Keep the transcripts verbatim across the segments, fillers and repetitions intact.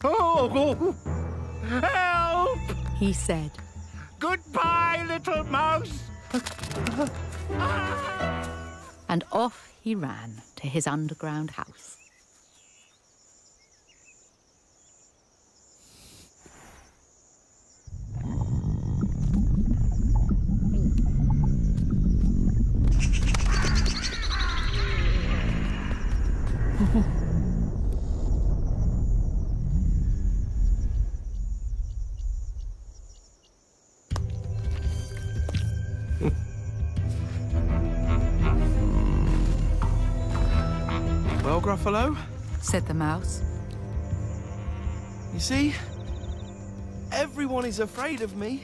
Oh, help! He said. Goodbye, little mouse! And off he ran to his underground house. Well, Gruffalo? Said the mouse. You see? Everyone is afraid of me.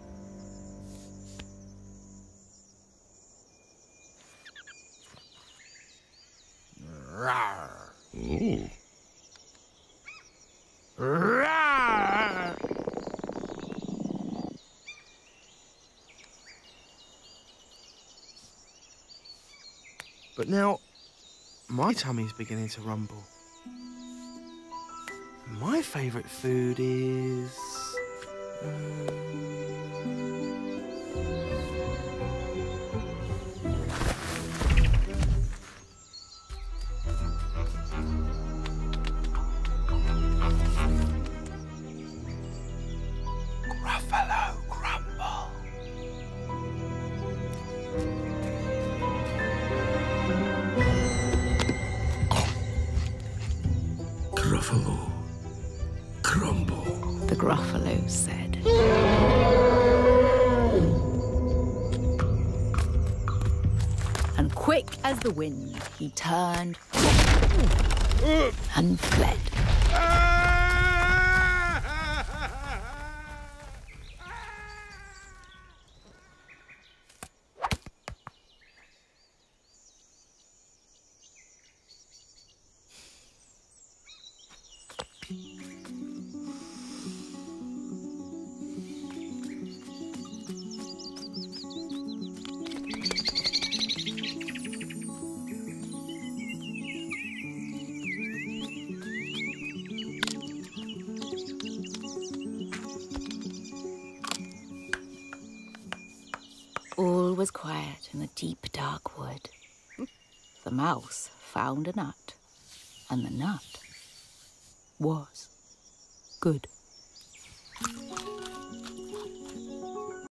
Mm. Rawr! But now, my tummy's beginning to rumble. My favourite food is... Um... Gruffalo Crumble. Gruffalo Crumble. The Gruffalo said. And quick as the wind, he turned and fled. All was quiet in the deep, dark wood. The mouse found a nut, and the nut was good.